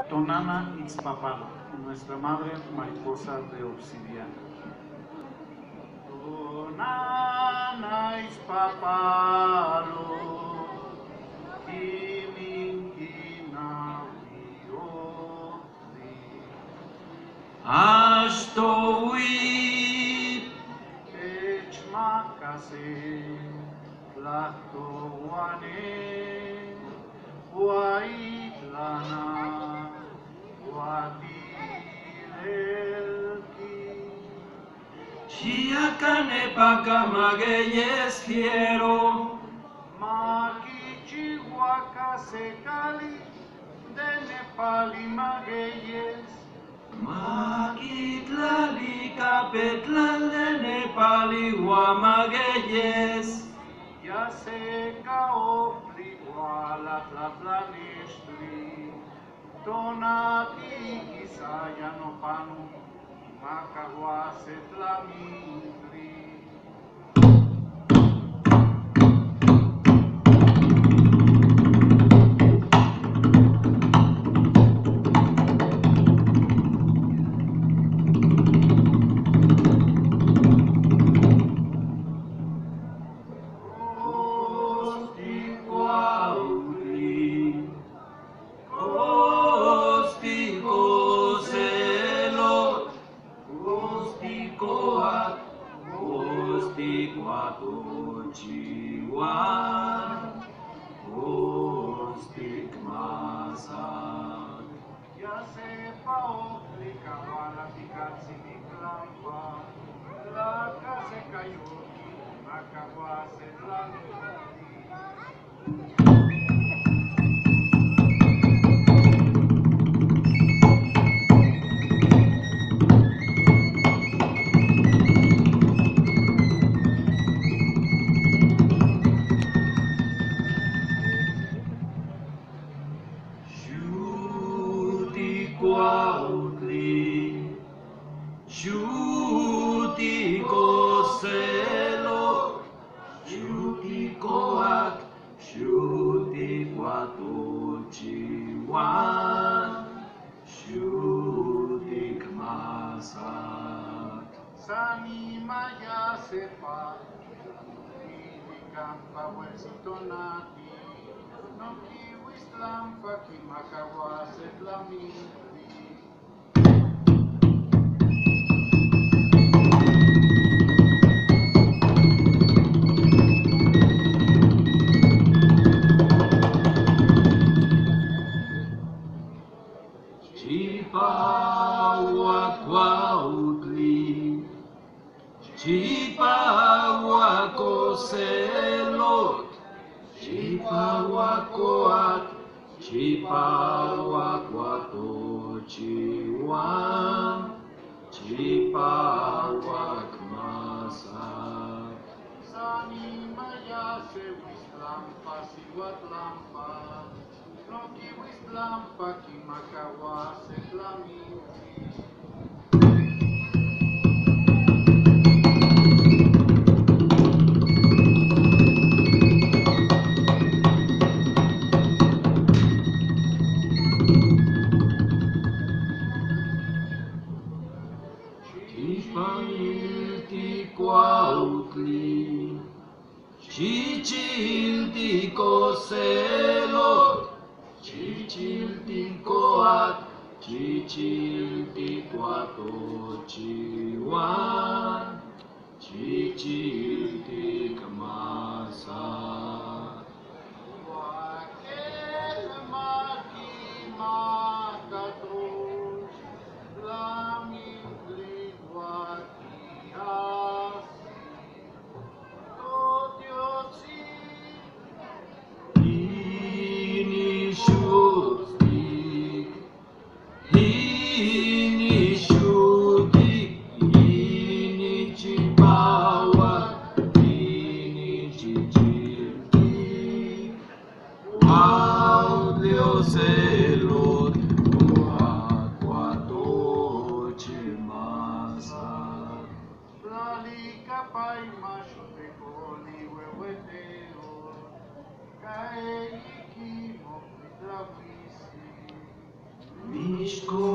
Tonana Itzpapalo, nuestra madre mariposa de obsidiana. Tonana Itzpapalo, Ashtowi Echmakase Tlahtowane Waitlana Watilelki Shiakane pakamageyes quiero Makichihuaca Sekali de Nepali Mageyes Makitlali kapetlal de Nepali Huamageyes Ya seca opli wala tlatlanistri Tonati Isaya no panu Makagua setlamintri Ya sepa obliga wala tikatsi niklampa La casa cayó Makagua setlamintri Shuti koselo, shuti koak, shuti kwatochiwan, shuti kmasak. Sani maya sepa Kampa huesito nati No kiwis lampa Kimakawa setlamintri Chipawakwautli, Chipawakoselot, Chipawakoat, Chipawakwatochiwan, Chipawakmasak. Sani maya se wis lampa Siwat lampa No kiwis lampa Kimakawa setlamintri Chipamilti kwautli, Chichilti koselot, Chichilti koat, Chichilti kwatochiwan, Chichilti kamasak. Wakil maki makatros Lamintri wakiasi Totiosi Inishustik, Inishutik, Inichibawak, Inichichilti, Ishko